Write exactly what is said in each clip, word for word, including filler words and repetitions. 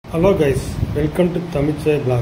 Hello guys, welcome to our seventy-five blog.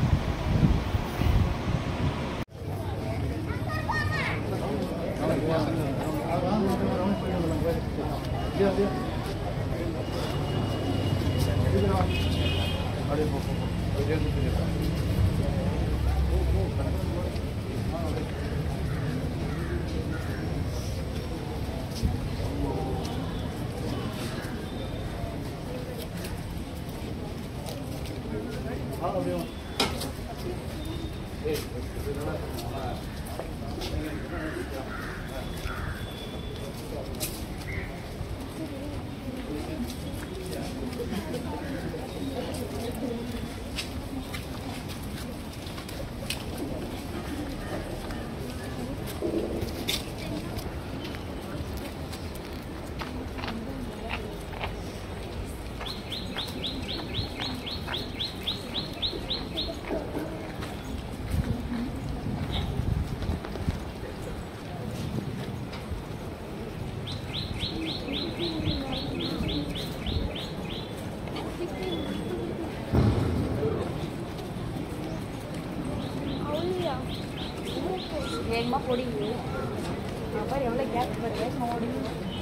வேகமாக போடிங்க அப்புறம் எவ்வளோ கேப் வருது வேகமாக ஓடிங்க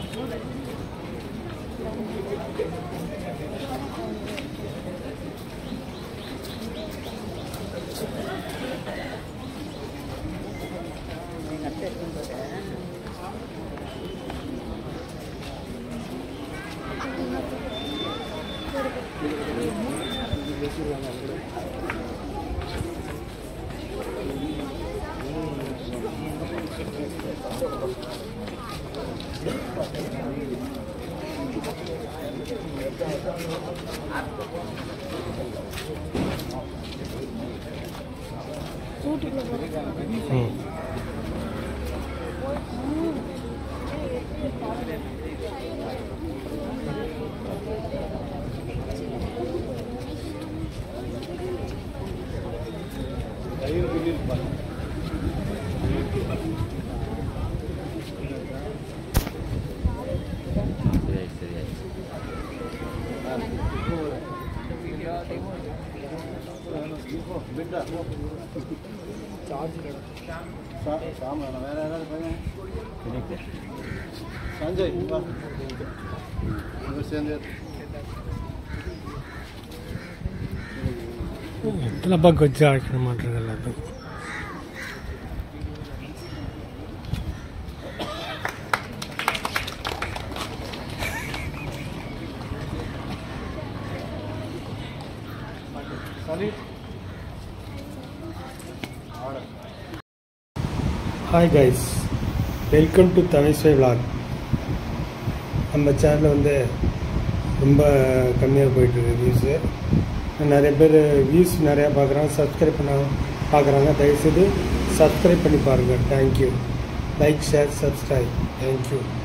எத்தனை பக்கம் வச்சு அழைக்க மாட்டேங்க எல்லாத்துக்கும். Hi guys, welcome to seventy-five vlog. நம்ம சேனலில் வந்து ரொம்ப கம்மியாக போயிட்டுருக்கு வியூஸு. நிறைய பேர் வியூஸ் நிறையா பார்க்குறாங்க, சப்ஸ்கிரைப் பண்ண பார்க்குறாங்க. தயவுசெய்து சப்ஸ்கிரைப் பண்ணி பாருங்கள். Thank you. Like, share, subscribe. Thank you.